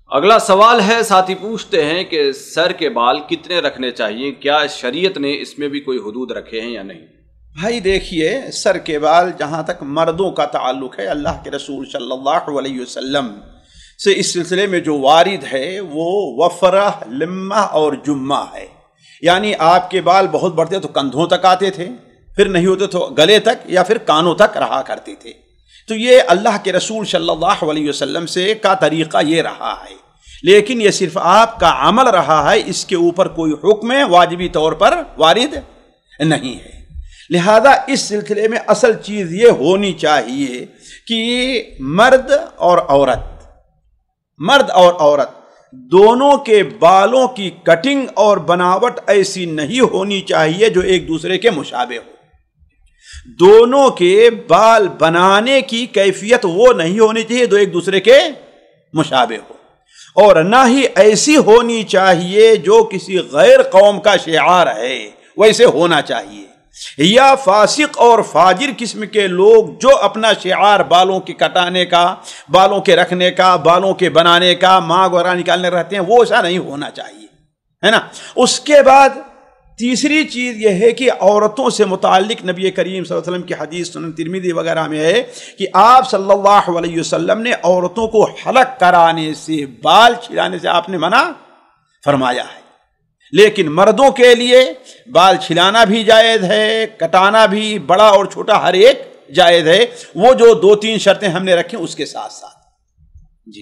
اگلا سوال ہے، ساتھی پوچھتے ہیں کہ سر کے بال کتنے رکھنے چاہیے؟ کیا شریعت نے اس میں بھی کوئی حدود رکھے ہیں یا نہیں؟ بھائی دیکھیے، سر کے بال جہاں تک مردوں کا تعلق ہے، اللہ کے رسول صلی اللہ علیہ وسلم سے اس سلسلے میں جو وارد ہے وہ وفرہ، لمہ اور جمہ ہے. یعنی آپ کے بال بہت بڑھتے تو کندھوں تک آتے تھے، پھر نہیں ہوتے تو گلے تک یا پھر کانوں تک رہا کرتے تھے. تو یہ اللہ کے رسول صلی اللہ علیہ وسلم سے کا طریقہ یہ رہا ہے، لیکن یہ صرف آپ کا عمل رہا ہے، اس کے اوپر کوئی حکم واجبی طور پر وارد نہیں ہے. لہذا اس سلسلے میں اصل چیز یہ ہونی چاہیے کہ مرد اور عورت دونوں کے بالوں کی کٹنگ اور بناوٹ ایسی نہیں ہونی چاہیے جو ایک دوسرے کے مشابہ ہو. دونوں کے بال بنانے کی کیفیت وہ نہیں ہونی چاہیے جو ایک دوسرے کے مشابہ ہو، اور نہ ہی ایسی ہونی چاہیے جو کسی غیر قوم کا شعار ہے ویسے ہونا چاہیے، یا فاسق اور فاجر قسم کے لوگ جو اپنا شعار بالوں کے کٹانے کا، بالوں کے رکھنے کا، بالوں کے بنانے کا، ماں وغیرہ نکالنے رہتے ہیں، وہ ایسا نہیں ہونا چاہیے، ہے نا. اس کے بعد تیسری چیز یہ ہے کہ عورتوں سے متعلق نبی کریم صلی اللہ علیہ وسلم کی حدیث سنن ترمذی وغیرہ میں ہے کہ آپ صلی اللہ علیہ وسلم نے عورتوں کو حلق کرانے سے، بال چھلانے سے آپ نے منع فرمایا ہے. لیکن مردوں کے لیے بال چھلانا بھی جائز ہے، کٹانا بھی، بڑا اور چھوٹا ہر ایک جائز ہے، وہ جو 2-3 شرطیں ہم نے رکھی اس کے ساتھ ساتھ. جی،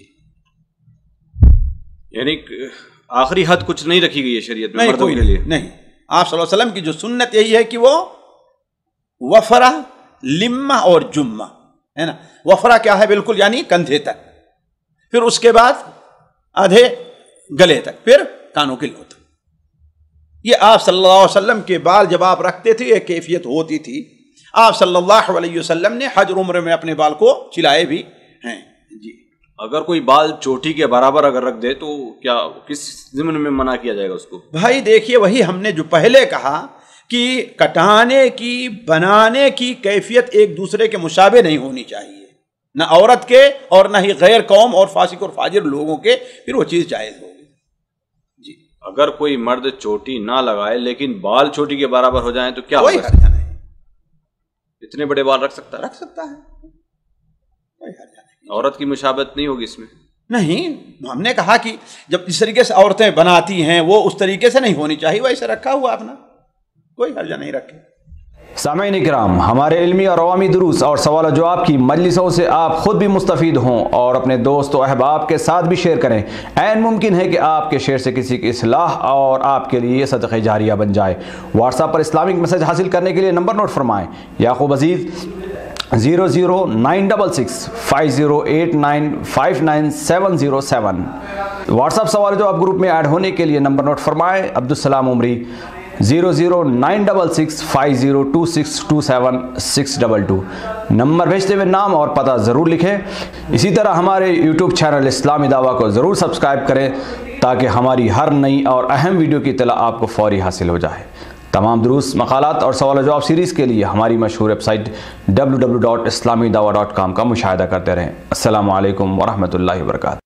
یعنی آخری حد کچھ نہیں رکھی گئی ہے شریعت میں مردوں کے لیے؟ نہیں. آپ صلی اللہ علیہ وسلم کی جو سنت یہی ہے کہ وہ وفرہ، لمہ اور جمہ ہے نا. وفرہ کیا ہے؟ بالکل یعنی کندھے تک، پھر اس کے بعد آدھے گلے تک، پھر کانوں کے لو تک. یہ آپ صلی اللہ علیہ وسلم کے بال جب آپ رکھتے تھے یہ کیفیت ہوتی تھی. آپ صلی اللہ علیہ وسلم نے حج اور عمرے میں اپنے بال کو چلائے بھی ہیں. جی، اگر کوئی بال چوٹی کے برابر اگر رکھ دے تو کیا کس ضمن میں منع کیا جائے گا اس کو؟ بھائی دیکھیے، وہی ہم نے جو پہلے کہا کہ کٹانے کی، بنانے کی کیفیت ایک دوسرے کے مشابہ نہیں ہونی چاہیے، نہ عورت کے اور نہ ہی غیر قوم اور فاسق اور فاجر لوگوں کے، پھر وہ چیز جائز ہوگی. جی، اگر کوئی مرد چوٹی نہ لگائے لیکن بال چوٹی کے برابر ہو جائیں تو کیا کوئی حرج نہیں. اتنے بڑے بال رکھ سکتا ہے؟ رکھ سکتا ہے، کوئی حرج نہیں. عورت کی مشابہت نہیں ہوگی اس میں؟ نہیں، ہم نے کہا کہ جب جس طریقے سے عورتیں بناتی ہیں وہ اس طریقے سے نہیں ہونی چاہیے، ویسے رکھا ہوا اپنا، کوئی حرج نہیں رکھے. سامعین کرام، ہمارے علمی اور عوامی دروس اور سوال و جواب کی مجلسوں سے آپ خود بھی مستفید ہوں اور اپنے دوست و احباب کے ساتھ بھی شیئر کریں. عین ممکن ہے کہ آپ کے شیئر سے کسی کی اصلاح اور آپ کے لیے صدقہ جاریہ بن جائے. واٹس ایپ پر اسلامک میسج حاصل کرنے کے لیے نمبر نوٹ فرمائیں: یعقوب عزیز 00966 5089 59707. واٹس ایپ سوال جو آپ گروپ میں ایڈ ہونے کے لیے نمبر نوٹ فرمائیں: عبدالسلام عمری 00966 502627 622. نمبر بھیجتے ہوئے نام اور پتہ ضرور لکھیں. اسی طرح ہمارے یوٹیوب چینل اسلامی دعویٰ کو ضرور سبسکرائب کریں تاکہ ہماری ہر نئی اور اہم ویڈیو کی اطلاع آپ کو فوری حاصل ہو جائے. تمام دروس، مقالات اور سوال و جواب سیریز کے لیے ہماری مشہور ویب سائٹ www.islamidawah.com کا مشاہدہ کرتے رہیں. السلام علیکم ورحمۃ اللہ وبرکاتہ.